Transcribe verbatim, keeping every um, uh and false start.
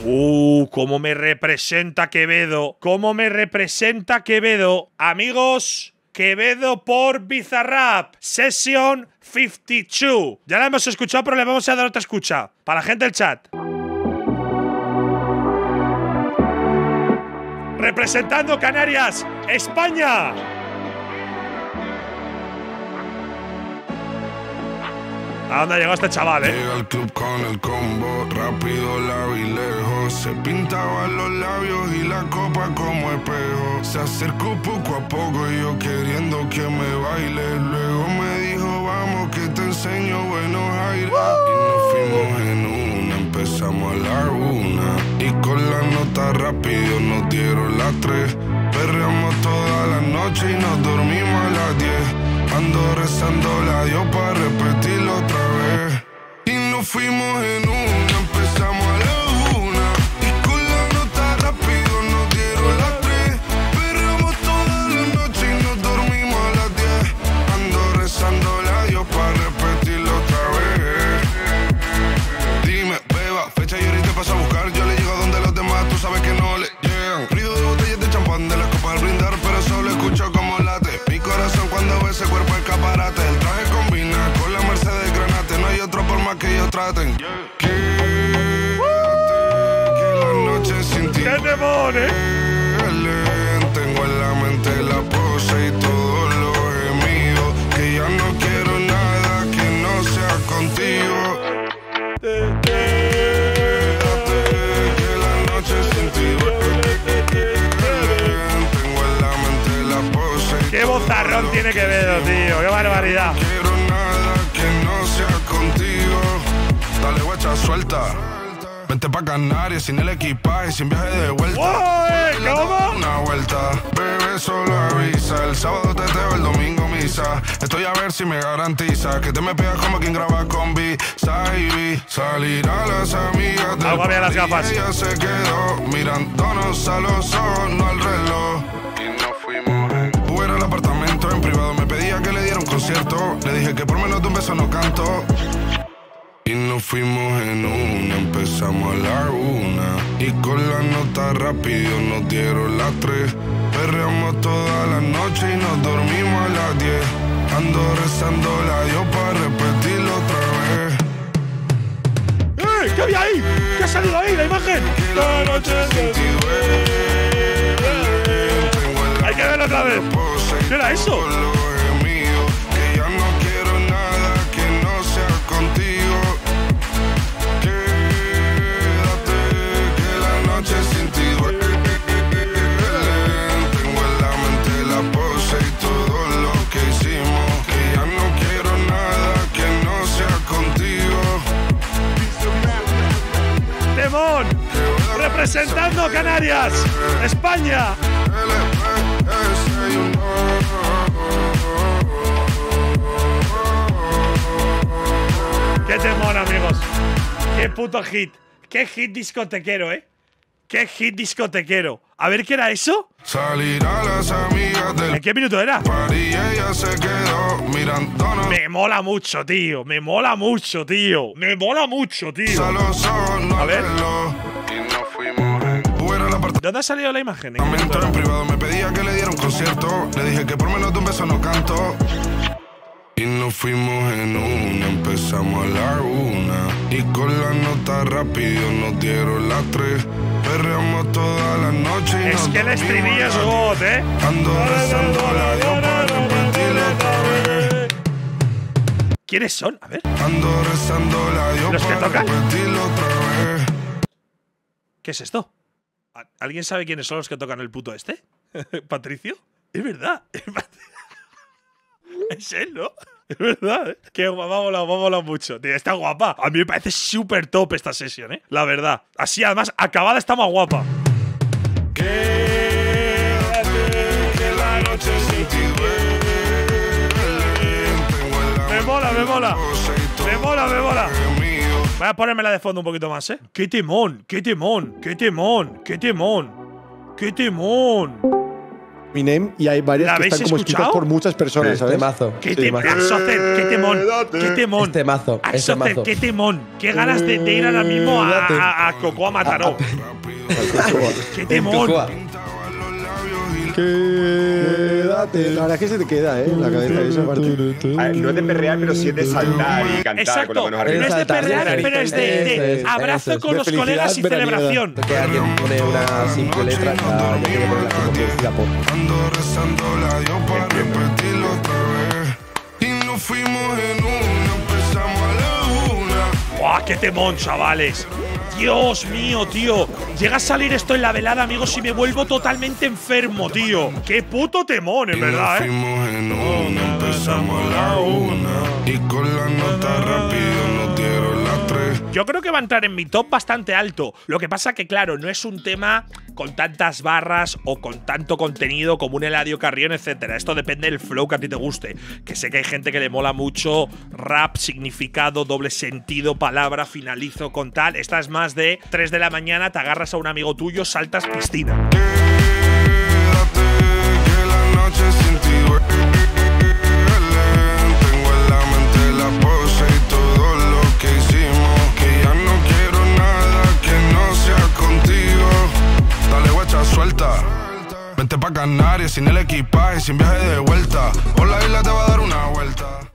Uh, cómo me representa Quevedo. Cómo me representa Quevedo. Amigos, Quevedo por Bizarrap. Session cincuenta y dos. Ya la hemos escuchado, pero le vamos a dar otra escucha. Para la gente del chat. Representando Canarias, España. ¿A dónde ha llegado este chaval, eh? Llega al club con el combo, rápido la vi lejos. Se pintaban los labios y la copa como espejo. Se acercó poco a poco y yo queriendo que me baile. Luego me dijo, vamos que te enseño buenos aires. Y nos fuimos en una, empezamos a la una. Y con la nota rápido nos dieron las tres. Perreamos toda la noche y nos dormimos a las diez. Ando rezando la Dios para repetirlo otra vez. Y nos fuimos en una, empezamos a la una. Y con la nota rápido nos dieron las tres. Perreamos toda la noche y nos dormimos a las diez. Ando rezando la Dios para repetirlo otra vez. Dime, beba, fecha y ahorita paso a buscar. Yo le llego donde los demás, tú sabes que no le llegan. Ruido de botellas de champán de la copa al brindar, pero solo escucho como late mi corazón cuando ve ese cuerpo escaparate. El traje combina con la Mercedes Granate. No hay otro por más que ellos traten. Quédate, que la noche sin ti. ¡Qué demonios! Tengo en la mente la pose y todos los gemidos. Que ya no quiero nada que no sea contigo. Quédate, que la noche sin ti. Tengo en la mente la pose. ¡Qué bozarrón tiene Quevedo, tío! ¡Qué barbaridad! No quiero nada que no sea contigo. Dale, guacha, suelta. Vente pa' Canarias sin el equipaje, sin viaje de vuelta. ¡Uy! ¿Cómo? Una vuelta, bebé, solo avisa. El sábado teteo, el domingo misa. Estoy a ver si me garantiza que te me pegas como quien graba con B. Saibi, salir a las amigas del Algo bien las gafas. Ella se quedó mirándonos a los ojos, no al reloj. Y nos fuimos en fuera al apartamento en privado. Me pedía que le diera un concierto. Le dije que por menos de un beso no canto. Y nos fuimos en una, empezamos a la una. Y con la nota rápido nos dieron las tres. Perreamos toda la noche y nos dormimos a las diez. Ando rezando la Dios para repetirlo otra vez. ¡Eh! ¿Qué había ahí? ¿Qué ha salido ahí, la imagen? La noche sin ti duele. Hay que verlo otra vez. ¿Qué era eso? Que ya no quiero nada que no sea contigo. Sin ti duele. Tengo en la mente la pose y todo lo que hicimos. Que ya no quiero nada que no sea contigo. ¡Temón! Representando Canarias, España. ¡Qué temón, amigos! ¡Qué puto hit! ¡Qué hit discotequero, eh! ¡Qué hit discotequero! A ver, ¿qué era eso? Salir a las amigas del ¿En qué minuto era? party y ella se quedó mirándonos. Me mola mucho, tío. Me mola mucho, tío. Me mola mucho, tío. A los ojos, no A ver. reloj. Y nos fuimos en fuera al apartamento ¿Dónde ha salido la imagen? en privado. Me pedía que le diera un concierto. Le dije que por menos de un beso no canto. Y nos fuimos en una, empezamos a la una. Y con la nota rápido nos dieron las tres. Perreamos toda la noche y Es nos que el dormimos estribillo a es las God, diez. eh. Ando rezando la Dios para repetirlo otra vez. ¿Quiénes son? A ver. Ando rezando la Dios ¿Los que para tocan? repetirlo otra vez. ¿Qué es esto? ¿Al- ¿Alguien sabe quiénes son los que tocan el puto este? ¿Patricio? Es verdad. Es Pat- Es él, ¿no? Es verdad, ¿eh? Que me ha molado, me ha molado mucho. Tío, está guapa. A mí me parece súper top esta sesión, ¿eh? La verdad. Así, además, acabada está más guapa. Quédate, que la noche sin ti duele. Tengo en la Me mola, me mola. pose y todo Me mola, me mola. mío. Voy a ponérmela de fondo un poquito más, ¿eh? ¡Qué temón! ¡Qué temón! ¡Qué temón! ¡Qué temón! ¡Qué temón! Eminem y hay varias ¿La que habéis están como escritas escuchado? por muchas personas, Sí, ¿sabes? temazo. ¡Qué Sí, temón! temazo. Axocer, qué temón! ¡Qué temón! Es temazo, es Axocer, temazo. qué temón. Qué ganas de, de ir ahora mismo a, a, a Cocoa Mataró. ¡Qué temón! Cocoa. Quédate. La verdad es que se te queda, ¿eh? La cabeza esa parte. A ver, no es de perrear, pero sí es de saltar y cantar con Exacto, las manos no arriba. es de Saltar, perrear, saltar, pero es de, de eso es, abrazo eso es. con De los felicidad colegas y veraniega. celebración. Que alguien pone una simple letra, ya, ya tiene que ponerla como producida por. Ando rezándola a Dios para repetirlo otra vez. Y nos fuimos en una, empezamos a la una. ¡Buah, qué temón, chavales! Dios mío, tío. Llega a salir esto en la velada, amigos, y me vuelvo totalmente enfermo, tío. ¡Qué puto temón, en Y nos verdad, eh! fuimos en una, empezamos a la una. Y con la nota rápido nos dieron las tres. Yo creo que va a entrar en mi top bastante alto. Lo que pasa que, claro, no es un tema con tantas barras o con tanto contenido como un Eladio Carrión, etcétera. Esto depende del flow que a ti te guste. Que sé que hay gente que le mola mucho rap, significado, doble sentido, palabra, finalizo con tal. Esta es más de tres de la mañana, te agarras a un amigo tuyo, saltas piscina. Quédate, que la noche sin ti duele. Tengo en la mente la pose y todo lo que hicimos. Que ya no quiero nada que no sea contigo. Dale guacha, suelta. Vente pa' Canarias sin el equipaje, sin viaje de vuelta. Por la isla te va a dar una vuelta.